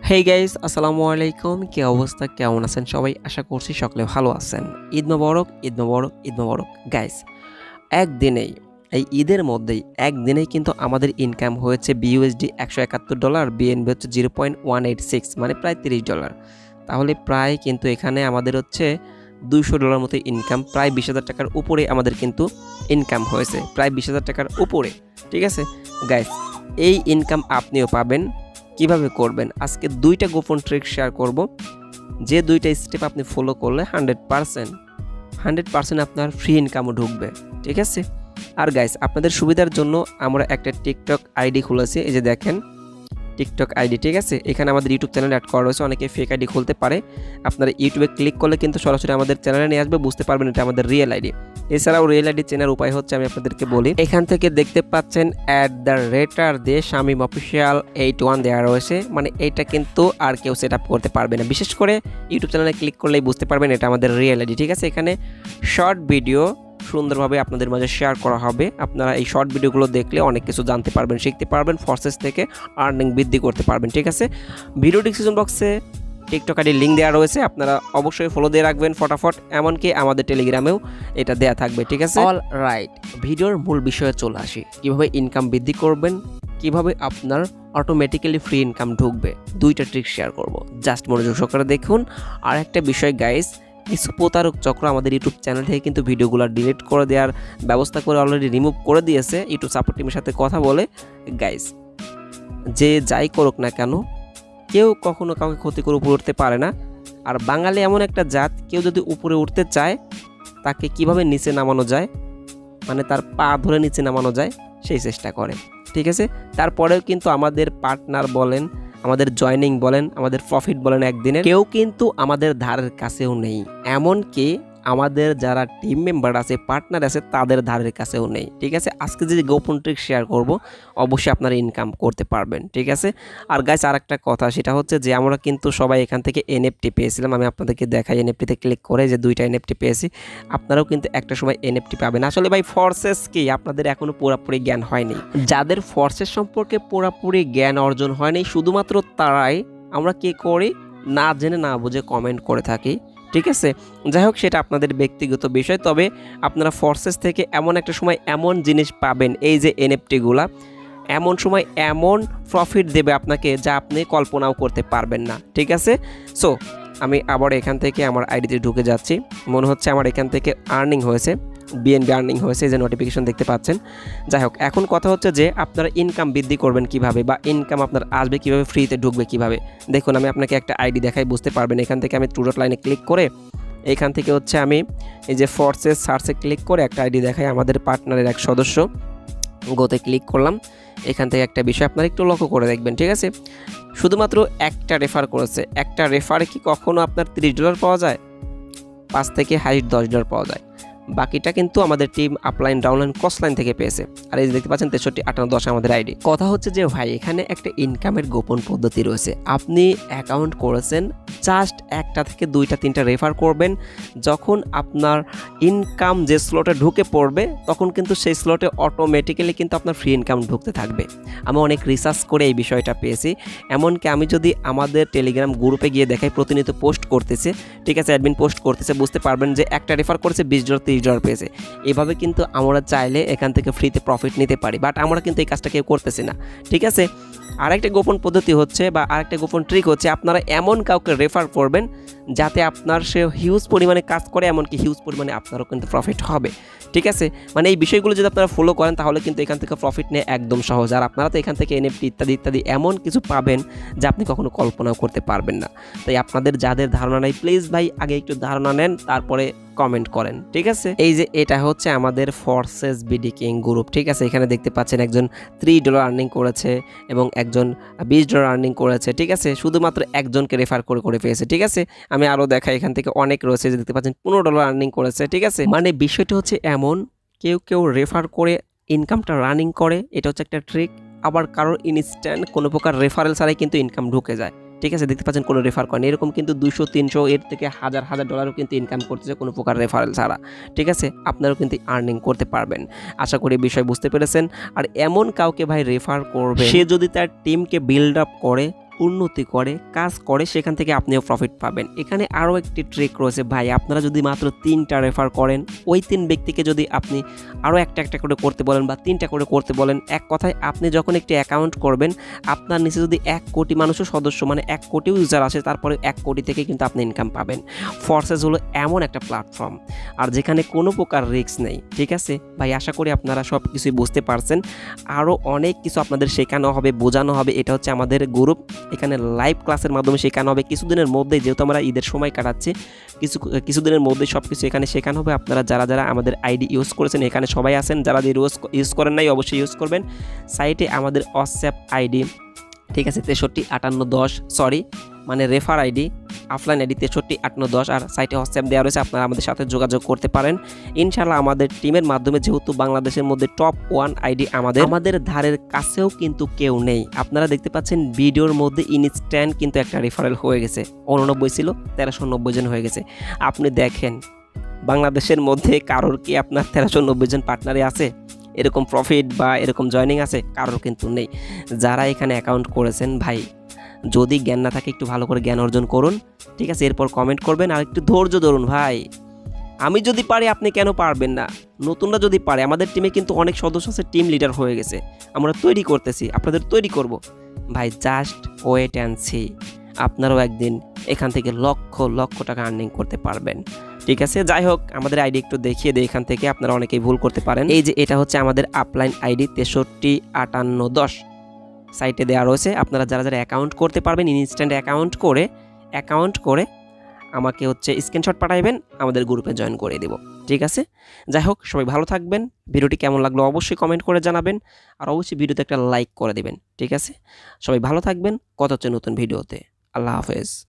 Hey guys, আসসালামু আলাইকুম। কি অবস্থা, কেমন আছেন সবাই? আশা করছি সকলে ভালো আছেন। ঈদ মোবারক, ঈদ মোবারক, ঈদ মোবারক। গাইস, একদিনেই এই ঈদের মধ্যেই একদিনেই কিন্তু আমাদের ইনকাম হয়েছে বিইউএসডি $171, বিএনবি হচ্ছে 0.186, মানে প্রায় $30। তাহলে প্রায় কিন্তু এখানে আমাদের হচ্ছে $200 মতো ইনকাম, প্রায় 20,000 টাকার উপরে আমাদের কিন্তু ইনকাম হয়েছে, প্রায় 20,000 টাকার উপরে। ঠিক আছে গাইস, এই ইনকাম আপনিও পাবেন। কিভাবে করবেন আজকে দুইটা গোপন ট্রিক শেয়ার করব, যে দুইটা স্টেপ আপনি ফলো করলে 100% আপনার ফ্রি ইনকামও ঢুকবে। ঠিক আছে। আর গাইস, আপনাদের সুবিধার জন্য আমরা একটা টিকটক আইডি খুলেছি, এই যে দেখেন টিকটক আইডি। ঠিক আছে, এখানে আমাদের ইউটিউব চ্যানেল অ্যাড করা রয়েছে। অনেকে ফেক আইডি খুলতে পারে, আপনারা ইউটিউবে ক্লিক করলে কিন্তু সরাসরি আমাদের চ্যানেলে নিয়ে আসবে, বুঝতে পারবেন এটা আমাদের রিয়েল আইডি। এছাড়াও রিয়েল আইডি চেনার উপায় হচ্ছে, আমি আপনাদেরকে বলি, এখান থেকে দেখতে পাচ্ছেন @দিয়ে শামিম অফিসিয়াল 81 দেওয়া রয়েছে, মানে এইটা কিন্তু আর কেউ সেট আপ করতে পারবে না। বিশেষ করে ইউটিউব চ্যানেলে ক্লিক করলেই বুঝতে পারবেন এটা আমাদের রিয়েল আইডি। ঠিক আছে, এখানে শর্ট ভিডিও সুন্দরভাবে আপনাদের মাঝে শেয়ার করা হবে। আপনারা এই শর্ট ভিডিওগুলো দেখলে অনেক কিছু জানতে পারবেন, শিখতে পারবেন, ফরসেজ থেকে আর্নিং বৃদ্ধি করতে পারবেন। ঠিক আছে, ভিডিও ডিসক্রিপশন বক্সে টিকটক আইডির লিঙ্ক দেওয়া রয়েছে, আপনারা অবশ্যই ফলো দিয়ে রাখবেন ফটাফট। এমনকি আমাদের টেলিগ্রামেও এটা দেওয়া থাকবে। ঠিক আছে, অল রাইট, ভিডিওর মূল বিষয়ে চলে আসি। কীভাবে ইনকাম বৃদ্ধি করবেন, কিভাবে আপনার অটোমেটিক্যালি ফ্রি ইনকাম ঢুকবে, দুইটা ট্রিক শেয়ার করব, জাস্ট মনোযোগ সহকারে দেখুন। আর একটা বিষয় গাইস, কিছু প্রতারক চক্র আমাদের ইউটিউব চ্যানেল থেকে কিন্তু ভিডিওগুলো ডিলিট করে দেওয়ার ব্যবস্থা করে অলরেডি রিমুভ করে দিয়েছে। ইউটিউব সাপোর্ট টিমের সাথে কথা বলে গাইস, যে যাই করুক না কেন, কেউ কখনো কাউকে ক্ষতি করে উপরে উঠতে পারে না। আর বাঙালি এমন একটা জাত, কেউ যদি উপরে উঠতে চায় তাকে কিভাবে নিচে নামানো যায়, মানে তার পা ধরে নিচে নামানো যায় সেই চেষ্টা করে। ঠিক আছে, তারপরেও কিন্তু আমাদের পার্টনার বলেন, আমাদের জয়নিং বলেন, আমাদের প্রফিট বলেন, একদিনের কেউ কিন্তু আমাদের ধারের কাছেও নেই। এমনকি আমাদের যারা টিম মেম্বার আছে, পার্টনার আছে, তাদের ধারের কাছেও নেই। ঠিক আছে, আজকে যে গোপন ট্রিক শেয়ার করব, অবশ্যই আপনারা ইনকাম করতে পারবেন। ঠিক আছে। আর গাইস, আর একটা কথা, সেটা হচ্ছে যে আমরা কিন্তু সবাই এখান থেকে এনএফটি পেয়েছিলাম। আমি আপনাদেরকে দেখাই, এনএফটিতে ক্লিক করে যে দুইটা এনএফটি পেয়েছি। আপনারাও কিন্তু একটা সময় এনএফটি পাবেন। আসলে ভাই, ফরসেজ কি আপনাদের এখনও পুরোপুরি জ্ঞান হয়নি। যাদের ফরসেজ সম্পর্কে পুরোপুরি জ্ঞান অর্জন হয়নি, শুধুমাত্র তারাই আমরা কি করি, না জেনে না বুঝে কমেন্ট করে থাকি। ঠিক আছে, যাই হোক, সেটা আপনাদের ব্যক্তিগত বিষয়। তবে আপনারা ফরসেজ থেকে এমন একটা সময় এমন জিনিস পাবেন, এই যে এনএফটিগুলা, এমন সময় এমন প্রফিট দেবে আপনাকে যা আপনি কল্পনাও করতে পারবেন না। ঠিক আছে, সো আমি আবার এখান থেকে আমার আইডিতে ঢুকে যাচ্ছি। মনে হচ্ছে আমার এখান থেকে আর্নিং হয়েছে, বিএনবি আর্নিং হয়েছে, যে নোটিফিকেশন দেখতে পাচ্ছেন। যাই হোক, এখন কথা হচ্ছে যে আপনারা ইনকাম বৃদ্ধি করবেন কিভাবে, বা ইনকাম আপনার আসবে কিভাবে, ফ্রিতে ঢুকবে কিভাবে। দেখুন, আমি আপনাকে একটা আইডি দেখাই, বুঝতে পারবেন। এখান থেকে আমি টু ডট লাইনে ক্লিক করে, এখান থেকে হচ্ছে আমি এই যে ফরসেজ সার্চে ক্লিক করে একটা আইডি দেখাই, আমাদের পার্টনারের এক সদস্য। গোতে ক্লিক করলাম। এখান থেকে একটা বিষয় আপনারা একটু লক্ষ্য করে দেখবেন। ঠিক আছে, শুধুমাত্র একটা রেফার করেছে। একটা রেফারে কি কখনো আপনার $30 পাওয়া যায়? 5 থেকে হাইস্ট $10 পাওয়া যায়। বাকিটা কিন্তু আমাদের টিম আপলাইন, ডাউনলাইন, ক্রসলাইন থেকে পেয়েছে। আর এই যে দেখতে পাচ্ছেন 63, 58, 10 আমাদের আইডি। কথা হচ্ছে যে ভাই, এখানে একটা ইনকামের গোপন পদ্ধতি রয়েছে। আপনি অ্যাকাউন্ট করেছেন, জাস্ট একটা থেকে দুইটা তিনটা রেফার করবেন। যখন আপনার ইনকাম যে স্লটে ঢুকে পড়বে, তখন কিন্তু সেই স্লটে অটোমেটিক্যালি কিন্তু আপনার ফ্রি ইনকাম ঢুকতে থাকবে। আমি অনেক রিসার্চ করে এই বিষয়টা পেয়েছি। এমনকি আমি যদি আমাদের টেলিগ্রাম গ্রুপে গিয়ে দেখাই, প্রতিনিয়ত পোস্ট করতেছে। ঠিক আছে, অ্যাডমিন পোস্ট করতেছে, বুঝতে পারবেন যে একটা রেফার করেছে $20, $30 পেয়েছে। এভাবে কিন্তু আমরা চাইলে এখান থেকে ফ্রিতে প্রফিট নিতে পারি, বাট আমরা কিন্তু এই কাজটা কেউ করতেছি না। ঠিক আছে, আরেকটা গোপন পদ্ধতি হচ্ছে, বা আরেকটা গোপন ট্রিক হচ্ছে, আপনারা এমন কাউকে রেফার করবেন যাতে আপনার সে হিউজ পরিমাণে কাজ করে, এমনকি হিউজ পরিমাণে আপনারও কিন্তু প্রফিট হবে। ঠিক আছে, মানে এই বিষয়গুলো যদি আপনারা ফলো করেন, তাহলে কিন্তু এখান থেকে প্রফিট নেওয়া একদম সহজ। আর আপনারা তো এখান থেকে এনএফটি ইত্যাদি ইত্যাদি এমন কিছু পাবেন যা আপনি কখনো কল্পনাও করতে পারবেন না। তাই আপনাদের যাদের ধারণা নেই, প্লিজ ভাই আগে একটু ধারণা নেন, তারপরে কমেন্ট করেন। ঠিক আছে, এই যে এটা হচ্ছে আমাদের ফরসেজ বিডি কিং গ্রুপ। ঠিক আছে, এখানে দেখতে পাচ্ছেন একজন $3 আর্নিং করেছে এবং একজন $20 আর্নিং করেছে। ঠিক আছে, শুধুমাত্র একজনকে রেফার করে পেয়েছে। ঠিক আছে, আমি আরও দেখাই, এখান থেকে অনেক রয়েছে, যে দেখতে পাচ্ছেন $15 আর্নিং করেছে। ঠিক আছে, মানে বিষয়টা হচ্ছে এমন, কেউ রেফার করে ইনকামটা রানিং করে, এটা হচ্ছে একটা ট্রিক। আবার কারোর ইনস্ট্যান্ট কোনো প্রকার রেফারেল ছাড়াই কিন্তু ইনকাম ঢুকে যায়। ঠিক আছে, দেখতে পাচ্ছেন কোনো রেফার করেন, এরকম কিন্তু 200, 300, এর থেকে $1000 কিন্তু ইনকাম করতেছে কোনো প্রকার রেফারেল ছাড়া। ঠিক আছে, আপনারাও কিন্তু আর্নিং করতে পারবেন। আশা করি বিষয় বুঝতে পেরেছেন। আর এমন কাউকে ভাই রেফার করবে, সে যদি তার টিমকে বিল্ড আপ করে, উন্নতি করে কাজ করে সেখান থেকে আপনিও প্রফিট পাবেন। এখানে আরও একটি ট্রিক রয়েছে ভাই, আপনারা যদি মাত্র 3টা রেফার করেন, ওই 3 ব্যক্তিকে যদি আপনি আরও একটা করে করতে বলেন বা 3টা করে করতে বলেন, এক কথায় আপনি যখন একটি অ্যাকাউন্ট করবেন আপনার নিচে যদি 1 কোটি মানুষও সদস্য মানে 1 কোটি ইউজার আসে, তারপরে 1 কোটি থেকে কিন্তু আপনি ইনকাম পাবেন। ফরসেজ হলো এমন একটা প্ল্যাটফর্ম আর যেখানে কোনো প্রকার রিস্ক নেই। ঠিক আছে ভাই, আশা করি আপনারা সব কিছুই বুঝতে পারছেন। আরও অনেক কিছু আপনাদের শেখানো হবে, বোঝানো হবে। এটা হচ্ছে আমাদের গ্রুপ, এখানে লাইভ ক্লাসের মাধ্যমে শেখানো হবে কিছুদিনের মধ্যেই, যেহেতু আমরা ঈদের সময় কাটাচ্ছি, কিছুদিনের মধ্যেই সব কিছু এখানে শেখানো হবে। আপনারা যারা আমাদের আইডি ইউজ করেছেন এখানে সবাই আছেন, যারা ইউজ করেন নাই অবশ্যই ইউজ করবেন। সাইটে আমাদের হোয়াটসঅ্যাপ আইডি, ঠিক আছে, 635810, সরি মানে রেফার আইডি, অফলাইন আইডি 635810, আর সাইটে হোয়াটসঅ্যাপ দেওয়া রয়েছে, আপনারা আমাদের সাথে যোগাযোগ করতে পারেন ইনশাআল্লাহ। আমাদের টিমের মাধ্যমে যেহেতু বাংলাদেশের মধ্যে টপ 1 আইডি আমাদের ধারের কাছেও কিন্তু কেউ নেই। আপনারা দেখতে পাচ্ছেন ভিডিওর মধ্যে ইনস্ট্যান্ট কিন্তু একটা রেফারেল হয়ে গেছে, 89 ছিল 1390 জন হয়ে গেছে। আপনি দেখেন বাংলাদেশের মধ্যে কারোর কি আপনার 1390 জন পার্টনারে আছে, এরকম প্রফিট বা এরকম জয়নিং আছে? কারোর কিন্তু নেই। যারা এখানে অ্যাকাউন্ট করেছেন ভাই, যদি জ্ঞান না থাকে একটু ভালো করে জ্ঞান অর্জন করুন, ঠিক আছে, এরপর কমেন্ট করবেন আর একটু ধৈর্য ধরুন ভাই। আমি যদি পারি আপনি কেন পারবেন না? নতুনরা যদি পারে, আমাদের টিমে কিন্তু অনেক সদস্য আছে, টিম লিডার হয়ে গেছে, আমরা তৈরি করতেছি, আপনাদের তৈরি করব ভাই। জাস্ট ওয়েট অ্যান্ড সি, আপনারাও একদিন এখান থেকে লক্ষ লক্ষ টাকা আর্নিং করতে পারবেন। ঠিক আছে, যাই হোক আমাদের আইডি একটু দেখিয়ে দিই এখান থেকে, আপনারা অনেকেই ভুল করতে পারেন। এই যে এটা হচ্ছে আমাদের আপলাইন আইডি 635810, সাইটে দেওয়া রয়েছে। আপনারা যারা অ্যাকাউন্ট করতে পারবেন, ইনস্ট্যান্ট অ্যাকাউন্ট করে আমাকে হচ্ছে স্ক্রিনশট পাঠাইবেন, আমাদের গ্রুপে জয়েন করে দেব। ঠিক আছে, যাই হোক সবাই ভালো থাকবেন। ভিডিওটি কেমন লাগলো অবশ্যই কমেন্ট করে জানাবেন, আর অবশ্যই ভিডিওতে একটা লাইক করে দেবেন। ঠিক আছে, সবাই ভালো থাকবেন, কথা হচ্ছে নতুন ভিডিওতে। আল্লাহ হাফেজ।